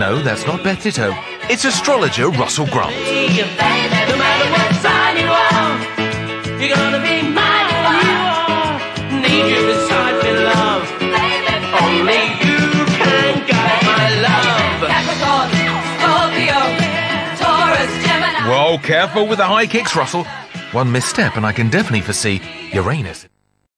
No, that's not Beth Ditto. It's astrologer Russell Grant. No matter what sign you are, you're gonna be mine when you are. Need you beside me, love. Only you can guide my love. Capricorn, Scorpio, Taurus, Gemini. Whoa, careful with the high kicks, Russell. One misstep and I can definitely foresee Uranus.